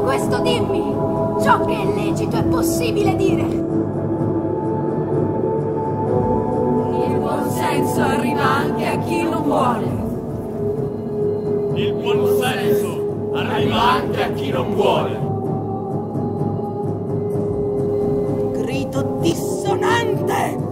questo dimmi ciò che è lecito e possibile dire. Il buon senso arriva anche a chi non vuole. Il buon senso arriva anche a chi non vuole. Grido dissonante